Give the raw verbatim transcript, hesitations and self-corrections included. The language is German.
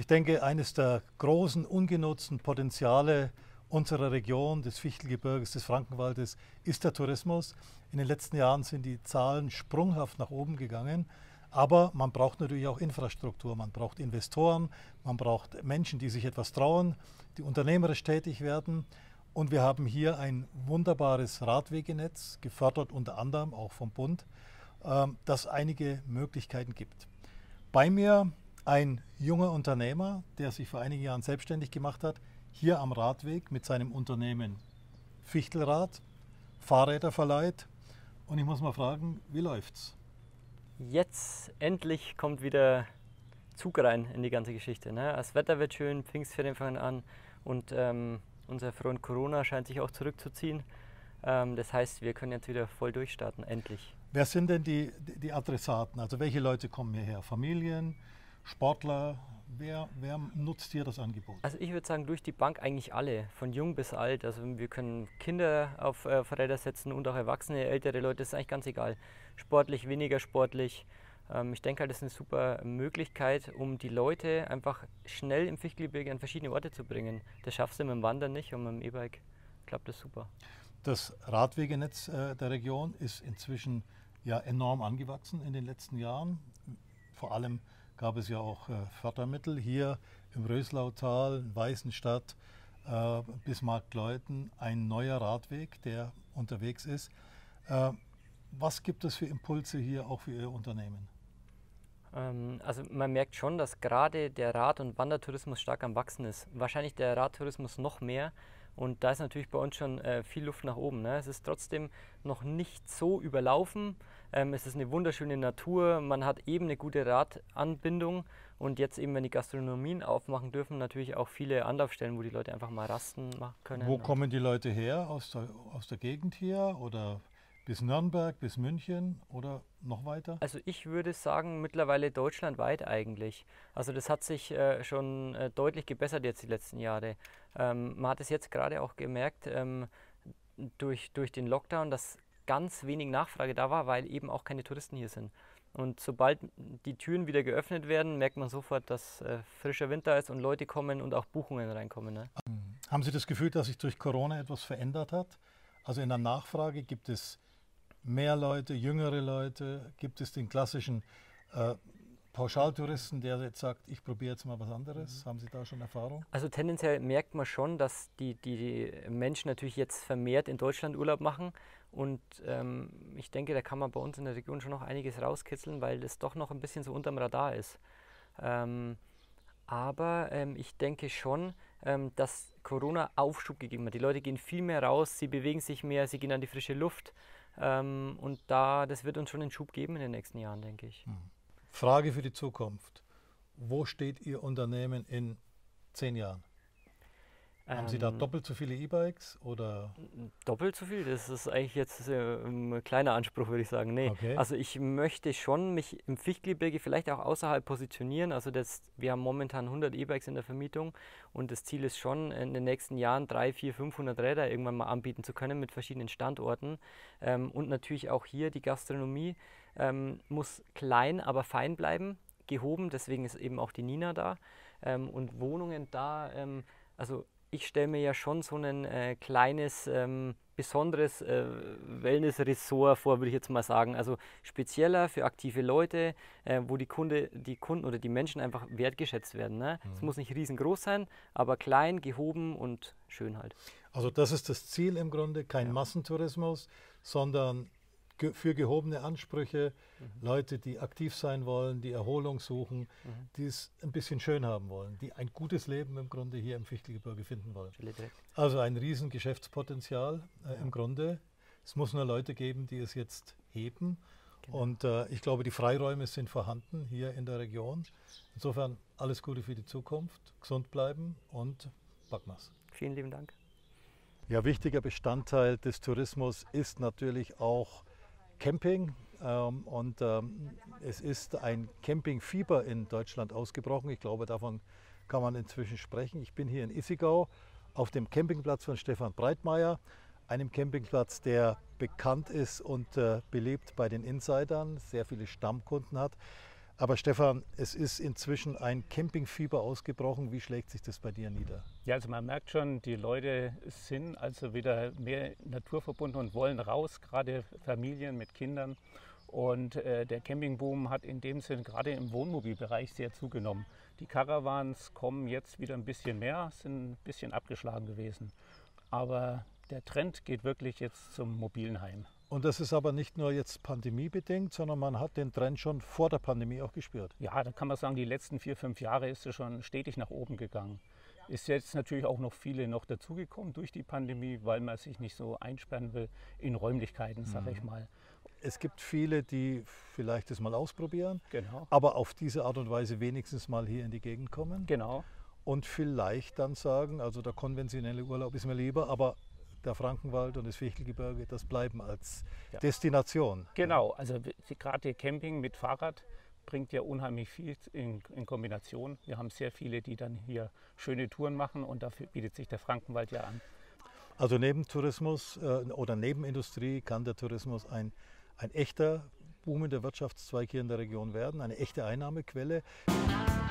Ich denke, eines der großen ungenutzten Potenziale unserer Region, des Fichtelgebirges, des Frankenwaldes, ist der Tourismus. In den letzten Jahren sind die Zahlen sprunghaft nach oben gegangen. Aber man braucht natürlich auch Infrastruktur, man braucht Investoren, man braucht Menschen, die sich etwas trauen, die unternehmerisch tätig werden. Und wir haben hier ein wunderbares Radwegenetz, gefördert unter anderem auch vom Bund, das einige Möglichkeiten gibt. Bei mir ein junger Unternehmer, der sich vor einigen Jahren selbstständig gemacht hat, hier am Radweg mit seinem Unternehmen Fichtelrad, Fahrräder verleiht. Und ich muss mal fragen, wie läuft's? Jetzt endlich kommt wieder Zug rein in die ganze Geschichte. Ne? Das Wetter wird schön, Pfingstferien fangen an und ähm, unser Freund Corona scheint sich auch zurückzuziehen. Ähm, das heißt, wir können jetzt wieder voll durchstarten, endlich. Wer sind denn die, die Adressaten? Also welche Leute kommen hierher? Familien, Sportler? Wer, wer nutzt hier das Angebot? Also ich würde sagen, durch die Bank eigentlich alle, von jung bis alt. Also wir können Kinder auf äh, Räder setzen und auch Erwachsene, ältere Leute, das ist eigentlich ganz egal. Sportlich, weniger sportlich. Ähm, ich denke halt, das ist eine super Möglichkeit, um die Leute einfach schnell im Fichtelgebirge an verschiedene Orte zu bringen. Das schaffst du mit dem Wandern nicht und mit dem E-Bike klappt das super. Das Radwegenetz äh, der Region ist inzwischen ja enorm angewachsen in den letzten Jahren. Vor allem gab es ja auch äh, Fördermittel hier im Röslautal, in Weißenstadt äh, bis Marktleuthen, ein neuer Radweg, der unterwegs ist. Äh, was gibt es für Impulse hier auch für Ihr Unternehmen? Ähm, also man merkt schon, dass gerade der Rad- und Wandertourismus stark am Wachsen ist. Wahrscheinlich der Radtourismus noch mehr. Und da ist natürlich bei uns schon äh, viel Luft nach oben. Ne? Es ist trotzdem noch nicht so überlaufen. Ähm, es ist eine wunderschöne Natur. Man hat eben eine gute Radanbindung. Und jetzt eben, wenn die Gastronomien aufmachen dürfen, natürlich auch viele Anlaufstellen, wo die Leute einfach mal rasten machen können. Wo kommen die Leute her? Aus der, aus der Gegend hier oder bis Nürnberg, bis München oder noch weiter? Also ich würde sagen, mittlerweile deutschlandweit eigentlich. Also das hat sich äh, schon äh, deutlich gebessert jetzt die letzten Jahre. Ähm, man hat es jetzt gerade auch gemerkt, ähm, durch, durch den Lockdown, dass ganz wenig Nachfrage da war, weil eben auch keine Touristen hier sind. Und sobald die Türen wieder geöffnet werden, merkt man sofort, dass äh, frischer Winter ist und Leute kommen und auch Buchungen reinkommen. Ne? Haben Sie das Gefühl, dass sich durch Corona etwas verändert hat? Also in der Nachfrage gibt es mehr Leute, jüngere Leute? Gibt es den klassischen äh, Pauschaltouristen, der jetzt sagt, ich probiere jetzt mal was anderes? Mhm. Haben Sie da schon Erfahrung? Also tendenziell merkt man schon, dass die, die Menschen natürlich jetzt vermehrt in Deutschland Urlaub machen. Und ähm, ich denke, da kann man bei uns in der Region schon noch einiges rauskitzeln, weil das doch noch ein bisschen so unterm Radar ist. Ähm, aber ähm, ich denke schon, ähm, dass Corona Aufschub gegeben hat. Die Leute gehen viel mehr raus, sie bewegen sich mehr, sie gehen an die frische Luft. Ähm, und da, das wird uns schon einen Schub geben in den nächsten Jahren, denke ich. Frage für die Zukunft. Wo steht Ihr Unternehmen in zehn Jahren? Ähm, Haben Sie da doppelt so viele E-Bikes oder? Doppelt so viel? Das ist eigentlich jetzt äh, ein kleiner Anspruch, würde ich sagen. Nee. Okay. Also ich möchte schon mich im Fichtelgebirge vielleicht auch außerhalb positionieren. Also das, wir haben momentan hundert E-Bikes in der Vermietung und das Ziel ist schon, in den nächsten Jahren dreihundert, vierhundert, fünfhundert Räder irgendwann mal anbieten zu können mit verschiedenen Standorten. Ähm, und natürlich auch hier die Gastronomie ähm, muss klein, aber fein bleiben, gehoben. Deswegen ist eben auch die Nina da. Ähm, und Wohnungen da, ähm, also ich stelle mir ja schon so ein äh, kleines, ähm, besonderes äh, Wellness-Ressort vor, würde ich jetzt mal sagen. Also spezieller für aktive Leute, äh, wo die, Kunde, die Kunden oder die Menschen einfach wertgeschätzt werden. Ne? Es Mhm. muss nicht riesengroß sein, aber klein, gehoben und schön halt. Also das ist das Ziel im Grunde, kein Ja. Massentourismus, sondern ge für gehobene Ansprüche, Mhm. Leute, die aktiv sein wollen, die Erholung suchen, Mhm. die es ein bisschen schön haben wollen, die ein gutes Leben im Grunde hier im Fichtelgebirge finden wollen. Stelle direkt. Also ein riesen Geschäftspotenzial äh, Ja. im Grunde. Es muss nur Leute geben, die es jetzt heben. Genau. Und äh, ich glaube, die Freiräume sind vorhanden hier in der Region. Insofern alles Gute für die Zukunft, gesund bleiben und Backmas. Vielen lieben Dank. Ja, wichtiger Bestandteil des Tourismus ist natürlich auch Camping. Ähm, und ähm, es ist ein Campingfieber in Deutschland ausgebrochen. Ich glaube, davon kann man inzwischen sprechen. Ich bin hier in Issigau auf dem Campingplatz von Stefan Breitmeier, einem Campingplatz, der bekannt ist und äh, beliebt bei den Insidern, sehr viele Stammkunden hat. Aber Stefan, es ist inzwischen ein Campingfieber ausgebrochen. Wie schlägt sich das bei dir nieder? Ja, also man merkt schon, die Leute sind also wieder mehr naturverbunden und wollen raus, gerade Familien mit Kindern. Und äh, der Campingboom hat in dem Sinn gerade im Wohnmobilbereich sehr zugenommen. Die Caravans kommen jetzt wieder ein bisschen mehr, sind ein bisschen abgeschlagen gewesen. Aber der Trend geht wirklich jetzt zum mobilen Heim. Und das ist aber nicht nur jetzt pandemiebedingt, sondern man hat den Trend schon vor der Pandemie auch gespürt. Ja, da kann man sagen, die letzten vier, fünf Jahre ist es schon stetig nach oben gegangen. Ist jetzt natürlich auch noch viele noch dazugekommen durch die Pandemie, weil man sich nicht so einsperren will in Räumlichkeiten, sage ich mal. Es gibt viele, die vielleicht das mal ausprobieren, Genau. aber auf diese Art und Weise wenigstens mal hier in die Gegend kommen Genau. und vielleicht dann sagen, also der konventionelle Urlaub ist mir lieber, aber der Frankenwald und das Fichtelgebirge, das bleiben als Ja. Destination. Genau, also gerade Camping mit Fahrrad bringt ja unheimlich viel in, in Kombination. Wir haben sehr viele, die dann hier schöne Touren machen und dafür bietet sich der Frankenwald ja an. Also neben Tourismus äh, oder neben Industrie kann der Tourismus ein, ein echter boomender Wirtschaftszweig hier in der Region werden, eine echte Einnahmequelle.